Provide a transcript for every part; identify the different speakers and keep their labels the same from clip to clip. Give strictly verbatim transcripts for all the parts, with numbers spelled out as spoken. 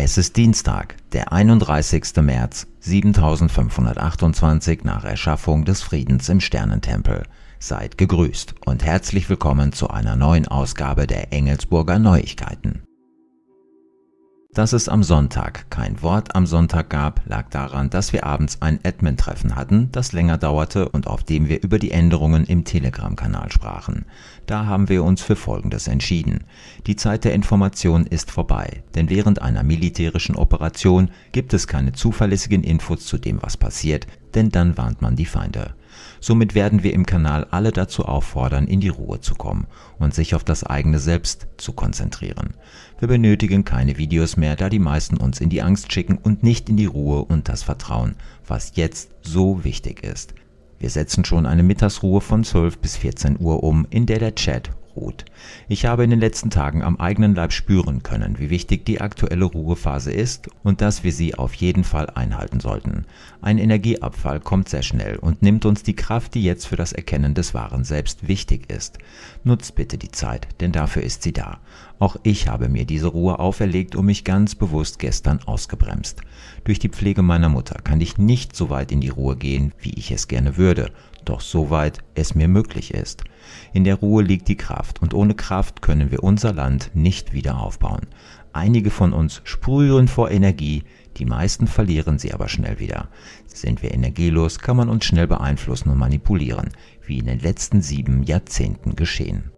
Speaker 1: Es ist Dienstag, der einunddreißigste März, siebentausendfünfhundertachtundzwanzig nach Erschaffung des Friedens im Sternentempel. Seid gegrüßt und herzlich willkommen zu einer neuen Ausgabe der Engelsburger Neuigkeiten. Dass es am Sonntag kein Wort am Sonntag gab, lag daran, dass wir abends ein Admin-Treffen hatten, das länger dauerte und auf dem wir über die Änderungen im Telegram-Kanal sprachen. Da haben wir uns für Folgendes entschieden. Die Zeit der Information ist vorbei, denn während einer militärischen Operation gibt es keine zuverlässigen Infos zu dem, was passiert, denn dann warnt man die Feinde. Somit werden wir im Kanal alle dazu auffordern, in die Ruhe zu kommen und sich auf das eigene Selbst zu konzentrieren. Wir benötigen keine Videos mehr, da die meisten uns in die Angst schicken und nicht in die Ruhe und das Vertrauen, was jetzt so wichtig ist. Wir setzen schon eine Mittagsruhe von zwölf bis vierzehn Uhr um, in der der Chat ruht. Ich habe in den letzten Tagen am eigenen Leib spüren können, wie wichtig die aktuelle Ruhephase ist und dass wir sie auf jeden Fall einhalten sollten. Ein Energieabfall kommt sehr schnell und nimmt uns die Kraft, die jetzt für das Erkennen des wahren Selbst wichtig ist. Nutzt bitte die Zeit, denn dafür ist sie da. Auch ich habe mir diese Ruhe auferlegt und mich ganz bewusst gestern ausgebremst. Durch die Pflege meiner Mutter kann ich nicht so weit in die Ruhe gehen, wie ich es gerne würde, doch so weit es mir möglich ist. In der Ruhe liegt die Kraft und ohne Kraft können wir unser Land nicht wieder aufbauen. Einige von uns sprühen vor Energie, die meisten verlieren sie aber schnell wieder. Sind wir energielos, kann man uns schnell beeinflussen und manipulieren, wie in den letzten sieben Jahrzehnten geschehen.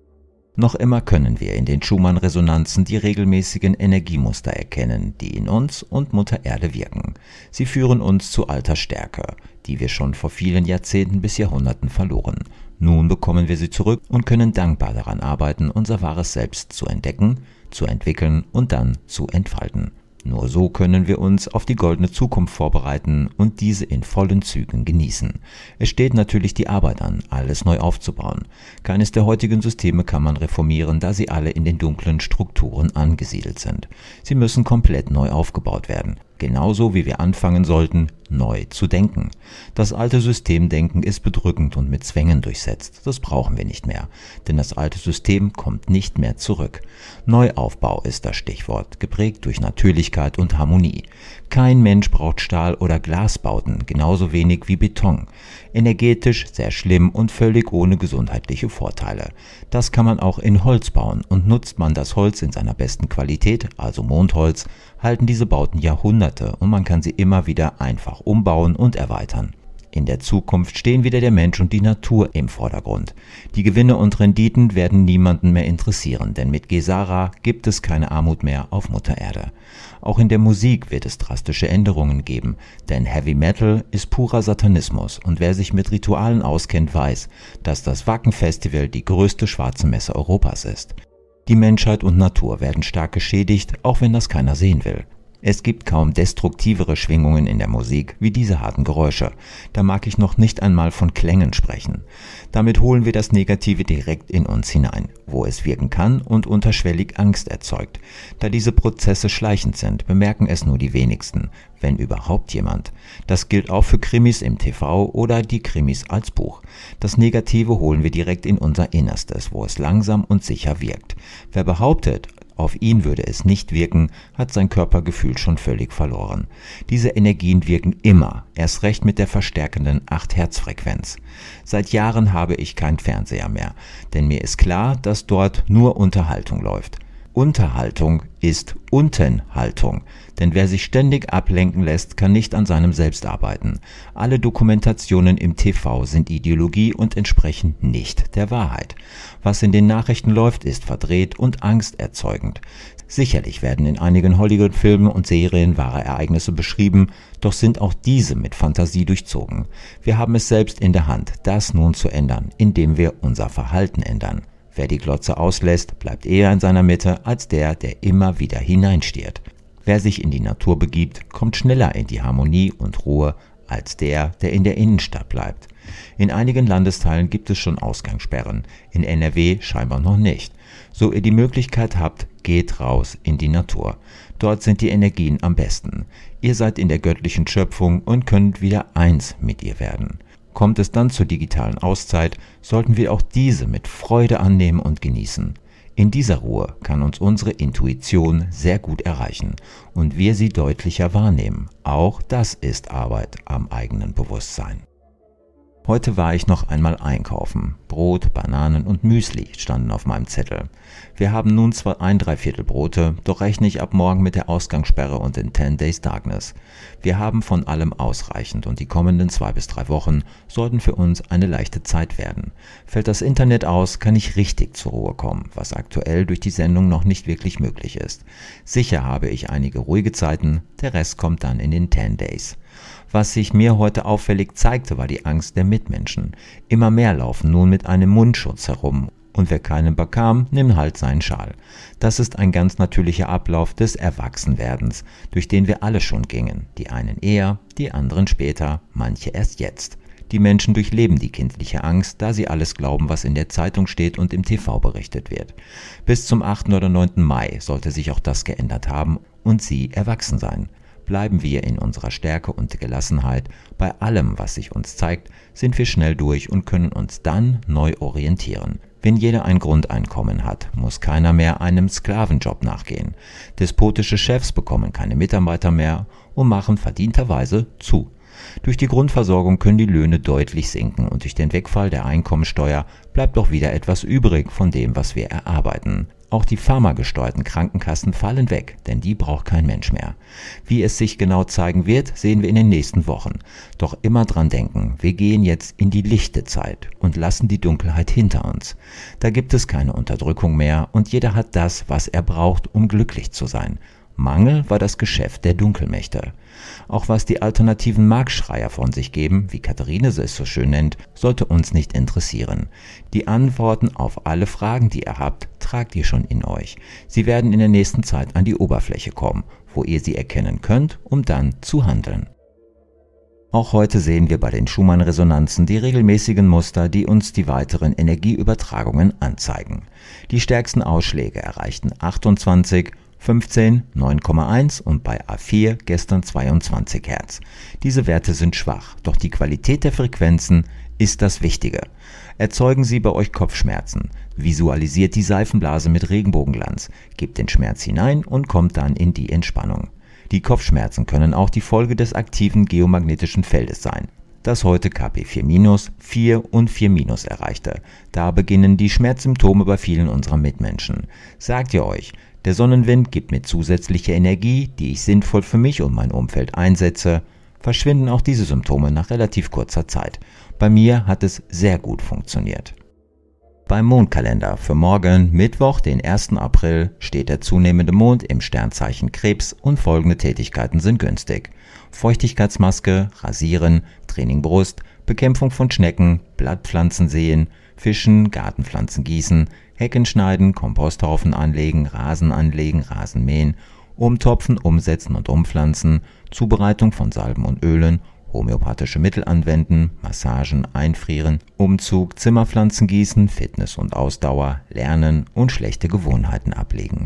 Speaker 1: Noch immer können wir in den Schumann-Resonanzen die regelmäßigen Energiemuster erkennen, die in uns und Mutter Erde wirken. Sie führen uns zu alter Stärke, die wir schon vor vielen Jahrzehnten bis Jahrhunderten verloren. Nun bekommen wir sie zurück und können dankbar daran arbeiten, unser wahres Selbst zu entdecken, zu entwickeln und dann zu entfalten. Nur so können wir uns auf die goldene Zukunft vorbereiten und diese in vollen Zügen genießen. Es steht natürlich die Arbeit an, alles neu aufzubauen. Keines der heutigen Systeme kann man reformieren, da sie alle in den dunklen Strukturen angesiedelt sind. Sie müssen komplett neu aufgebaut werden. Genauso wie wir anfangen sollten, neu zu denken. Das alte Systemdenken ist bedrückend und mit Zwängen durchsetzt. Das brauchen wir nicht mehr, denn das alte System kommt nicht mehr zurück. Neuaufbau ist das Stichwort, geprägt durch Natürlichkeit und Harmonie. Kein Mensch braucht Stahl- oder Glasbauten, genauso wenig wie Beton. Energetisch sehr schlimm und völlig ohne gesundheitliche Vorteile. Das kann man auch in Holz bauen und nutzt man das Holz in seiner besten Qualität, also Mondholz, halten diese Bauten Jahrhunderte und man kann sie immer wieder einfach umbauen und erweitern. In der Zukunft stehen wieder der Mensch und die Natur im Vordergrund. Die Gewinne und Renditen werden niemanden mehr interessieren, denn mit Gesara gibt es keine Armut mehr auf Mutter Erde. Auch in der Musik wird es drastische Änderungen geben, denn Heavy Metal ist purer Satanismus und wer sich mit Ritualen auskennt, weiß, dass das Wacken Festival die größte schwarze Messe Europas ist. Die Menschheit und Natur werden stark geschädigt, auch wenn das keiner sehen will. Es gibt kaum destruktivere Schwingungen in der Musik wie diese harten Geräusche. Da mag ich noch nicht einmal von Klängen sprechen. Damit holen wir das Negative direkt in uns hinein, wo es wirken kann und unterschwellig Angst erzeugt. Da diese Prozesse schleichend sind, bemerken es nur die wenigsten, wenn überhaupt jemand. Das gilt auch für Krimis im T V oder die Krimis als Buch. Das Negative holen wir direkt in unser Innerstes, wo es langsam und sicher wirkt. Wer behauptet, auf ihn würde es nicht wirken, hat sein Körpergefühl schon völlig verloren. Diese Energien wirken immer, erst recht mit der verstärkenden acht Hertz Frequenz. Seit Jahren habe ich keinen Fernseher mehr, denn mir ist klar, dass dort nur Unterhaltung läuft. Unterhaltung ist Untenhaltung, denn wer sich ständig ablenken lässt, kann nicht an seinem Selbst arbeiten. Alle Dokumentationen im T V sind Ideologie und entsprechen nicht der Wahrheit. Was in den Nachrichten läuft, ist verdreht und angsterzeugend. Sicherlich werden in einigen Hollywood-Filmen und Serien wahre Ereignisse beschrieben, doch sind auch diese mit Fantasie durchzogen. Wir haben es selbst in der Hand, das nun zu ändern, indem wir unser Verhalten ändern. Wer die Glotze auslässt, bleibt eher in seiner Mitte als der, der immer wieder hineinstiert. Wer sich in die Natur begibt, kommt schneller in die Harmonie und Ruhe als der, der in der Innenstadt bleibt. In einigen Landesteilen gibt es schon Ausgangssperren, in N R W scheinbar noch nicht. So ihr die Möglichkeit habt, geht raus in die Natur. Dort sind die Energien am besten. Ihr seid in der göttlichen Schöpfung und könnt wieder eins mit ihr werden. Kommt es dann zur digitalen Auszeit, sollten wir auch diese mit Freude annehmen und genießen. In dieser Ruhe kann uns unsere Intuition sehr gut erreichen und wir sie deutlicher wahrnehmen. Auch das ist Arbeit am eigenen Bewusstsein. Heute war ich noch einmal einkaufen. Brot, Bananen und Müsli standen auf meinem Zettel. Wir haben nun zwar ein Dreiviertel Brote, doch rechne ich ab morgen mit der Ausgangssperre und den ten Days Darkness. Wir haben von allem ausreichend und die kommenden zwei bis drei Wochen sollten für uns eine leichte Zeit werden. Fällt das Internet aus, kann ich richtig zur Ruhe kommen, was aktuell durch die Sendung noch nicht wirklich möglich ist. Sicher habe ich einige ruhige Zeiten, der Rest kommt dann in den ten Days. Was sich mir heute auffällig zeigte, war die Angst der Mitmenschen. Immer mehr laufen nun mit einem Mundschutz herum und wer keinen bekam, nimmt halt seinen Schal. Das ist ein ganz natürlicher Ablauf des Erwachsenwerdens, durch den wir alle schon gingen. Die einen eher, die anderen später, manche erst jetzt. Die Menschen durchleben die kindliche Angst, da sie alles glauben, was in der Zeitung steht und im T V berichtet wird. Bis zum achten oder neunten Mai sollte sich auch das geändert haben und sie erwachsen sein. Bleiben wir in unserer Stärke und Gelassenheit. Bei allem, was sich uns zeigt, sind wir schnell durch und können uns dann neu orientieren. Wenn jeder ein Grundeinkommen hat, muss keiner mehr einem Sklavenjob nachgehen. Despotische Chefs bekommen keine Mitarbeiter mehr und machen verdienterweise zu. Durch die Grundversorgung können die Löhne deutlich sinken und durch den Wegfall der Einkommensteuer bleibt doch wieder etwas übrig von dem, was wir erarbeiten. Auch die pharmagesteuerten Krankenkassen fallen weg, denn die braucht kein Mensch mehr. Wie es sich genau zeigen wird, sehen wir in den nächsten Wochen. Doch immer dran denken, wir gehen jetzt in die lichte Zeit und lassen die Dunkelheit hinter uns. Da gibt es keine Unterdrückung mehr und jeder hat das, was er braucht, um glücklich zu sein. Mangel war das Geschäft der Dunkelmächte. Auch was die alternativen Marktschreier von sich geben, wie Katharine es so schön nennt, sollte uns nicht interessieren. Die Antworten auf alle Fragen, die ihr habt, tragt ihr schon in euch. Sie werden in der nächsten Zeit an die Oberfläche kommen, wo ihr sie erkennen könnt, um dann zu handeln. Auch heute sehen wir bei den Schumann-Resonanzen die regelmäßigen Muster, die uns die weiteren Energieübertragungen anzeigen. Die stärksten Ausschläge erreichten achtundzwanzig, fünfzehn, neun Komma eins und bei A vier gestern zweiundzwanzig Hertz. Diese Werte sind schwach, doch die Qualität der Frequenzen ist das Wichtige. Erzeugen sie bei euch Kopfschmerzen, visualisiert die Seifenblase mit Regenbogenglanz, gebt den Schmerz hinein und kommt dann in die Entspannung. Die Kopfschmerzen können auch die Folge des aktiven geomagnetischen Feldes sein, das heute K P vier minus, vier und vier minus erreichte. Da beginnen die Schmerzsymptome bei vielen unserer Mitmenschen. Sagt ihr euch, der Sonnenwind gibt mir zusätzliche Energie, die ich sinnvoll für mich und mein Umfeld einsetze, verschwinden auch diese Symptome nach relativ kurzer Zeit. Bei mir hat es sehr gut funktioniert. Beim Mondkalender für morgen, Mittwoch, den ersten April, steht der zunehmende Mond im Sternzeichen Krebs und folgende Tätigkeiten sind günstig. Feuchtigkeitsmaske, Rasieren, Training Brust, Bekämpfung von Schnecken, Blattpflanzen säen, Fischen, Gartenpflanzen gießen, Hecken schneiden, Komposthaufen anlegen, Rasen anlegen, Rasen mähen, umtopfen, umsetzen und umpflanzen, Zubereitung von Salben und Ölen, homöopathische Mittel anwenden, Massagen, Einfrieren, Umzug, Zimmerpflanzen gießen, Fitness und Ausdauer, Lernen und schlechte Gewohnheiten ablegen.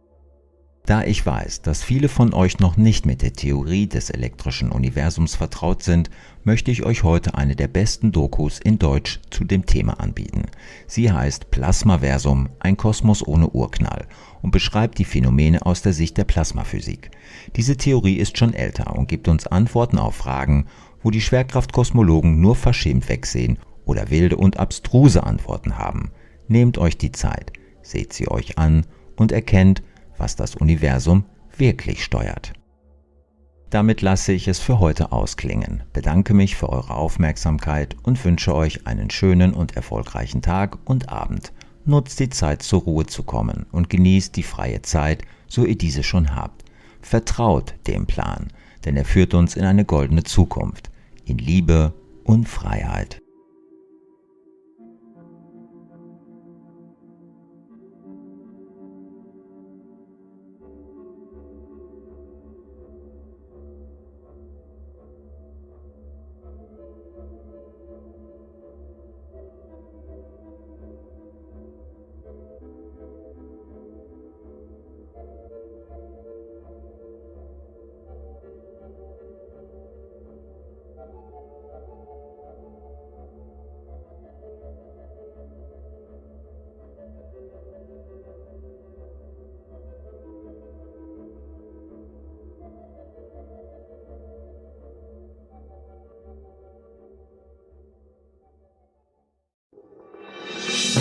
Speaker 1: Da ich weiß, dass viele von euch noch nicht mit der Theorie des elektrischen Universums vertraut sind, möchte ich euch heute eine der besten Dokus in Deutsch zu dem Thema anbieten. Sie heißt Plasmaversum, ein Kosmos ohne Urknall und beschreibt die Phänomene aus der Sicht der Plasmaphysik. Diese Theorie ist schon älter und gibt uns Antworten auf Fragen, wo die Schwerkraftkosmologen nur verschämt wegsehen oder wilde und abstruse Antworten haben. Nehmt euch die Zeit, seht sie euch an und erkennt, was das Universum wirklich steuert. Damit lasse ich es für heute ausklingen, bedanke mich für eure Aufmerksamkeit und wünsche euch einen schönen und erfolgreichen Tag und Abend. Nutzt die Zeit, zur Ruhe zu kommen und genießt die freie Zeit, so ihr diese schon habt. Vertraut dem Plan, denn er führt uns in eine goldene Zukunft, in Liebe und Freiheit.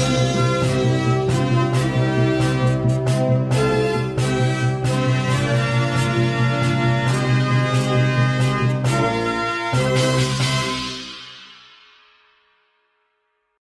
Speaker 2: Musik